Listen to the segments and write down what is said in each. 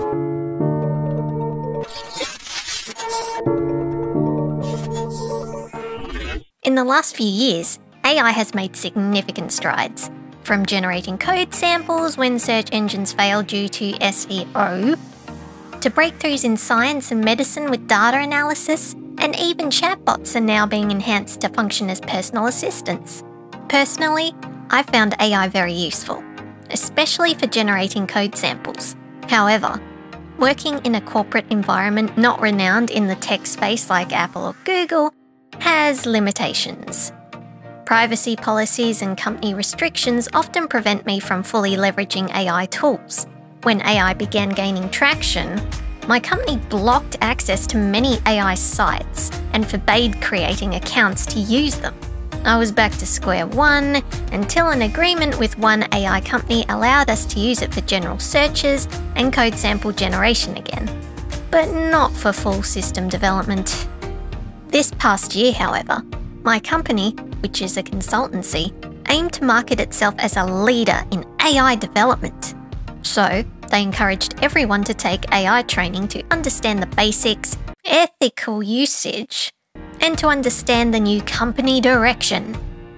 In the last few years, AI has made significant strides, from generating code samples when search engines fail due to SEO, to breakthroughs in science and medicine with data analysis, and even chatbots are now being enhanced to function as personal assistants. Personally, I found AI very useful, especially for generating code samples. However, working in a corporate environment not renowned in the tech space like Apple or Google has limitations. Privacy policies and company restrictions often prevent me from fully leveraging AI tools. When AI began gaining traction, my company blocked access to many AI sites and forbade creating accounts to use them. I was back to square one until an agreement with one AI company allowed us to use it for general searches and code sample generation again, but not for full system development. This past year, however, my company, which is a consultancy, aimed to market itself as a leader in AI development. So, they encouraged everyone to take AI training to understand the basics, ethical usage, and to understand the new company direction.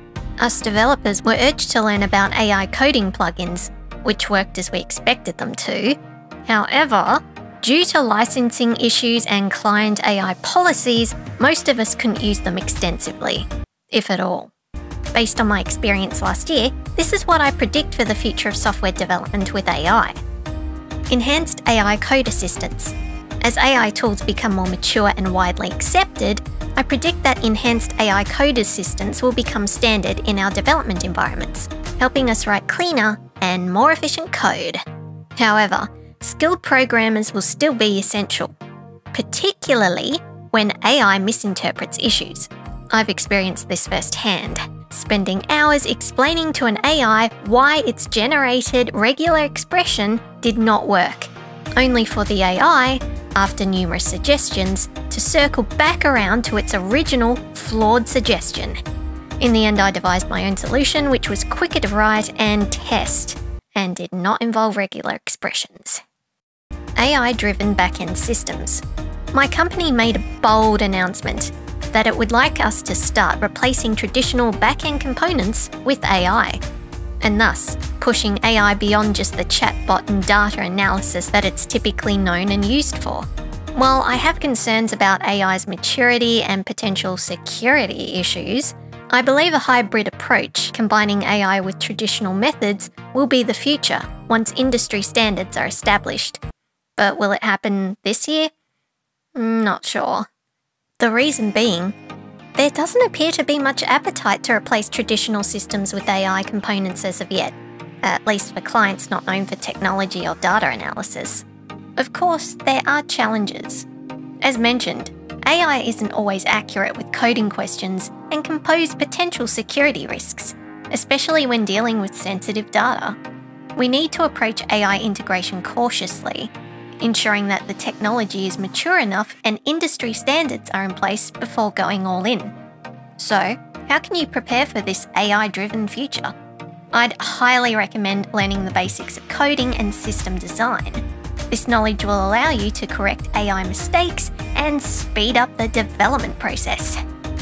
Us developers were urged to learn about AI coding plugins, which worked as we expected them to. However, due to licensing issues and client AI policies, most of us couldn't use them extensively, if at all. Based on my experience last year, this is what I predict for the future of software development with AI. Enhanced AI code assistance. As AI tools become more mature and widely accepted, I predict that enhanced AI code assistance will become standard in our development environments, helping us write cleaner and more efficient code. However, skilled programmers will still be essential, particularly when AI misinterprets issues. I've experienced this firsthand, spending hours explaining to an AI why its generated regular expression did not work, only for the AI, after numerous suggestions, to circle back around to its original flawed suggestion. In the end, I devised my own solution, which was quicker to write and test, and did not involve regular expressions. AI-driven back-end systems. My company made a bold announcement that it would like us to start replacing traditional back-end components with AI, and thus pushing AI beyond just the chatbot and data analysis that it's typically known and used for. While I have concerns about AI's maturity and potential security issues, I believe a hybrid approach, combining AI with traditional methods, will be the future once industry standards are established. But will it happen this year? Not sure. The reason being, there doesn't appear to be much appetite to replace traditional systems with AI components as of yet, at least for clients not known for technology or data analysis. Of course, there are challenges. As mentioned, AI isn't always accurate with coding questions and can pose potential security risks, especially when dealing with sensitive data. We need to approach AI integration cautiously, ensuring that the technology is mature enough and industry standards are in place before going all in. So, how can you prepare for this AI-driven future? I'd highly recommend learning the basics of coding and system design. This knowledge will allow you to correct AI mistakes and speed up the development process.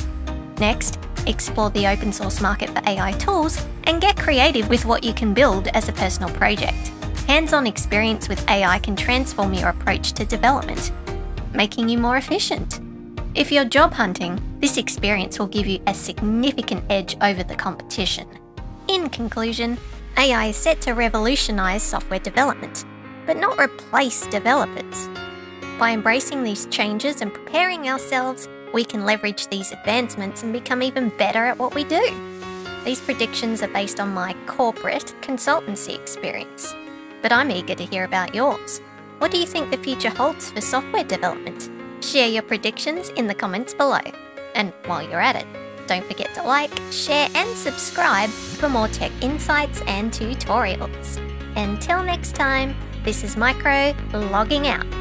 Next, explore the open source market for AI tools and get creative with what you can build as a personal project. Hands-on experience with AI can transform your approach to development, making you more efficient. If you're job hunting, this experience will give you a significant edge over the competition. In conclusion, AI is set to revolutionize software development, but not replace developers. By embracing these changes and preparing ourselves, we can leverage these advancements and become even better at what we do. These predictions are based on my corporate consultancy experience, but I'm eager to hear about yours. What do you think the future holds for software development? Share your predictions in the comments below. And while you're at it, don't forget to like, share and subscribe for more tech insights and tutorials. Until next time, this is Micro logging out.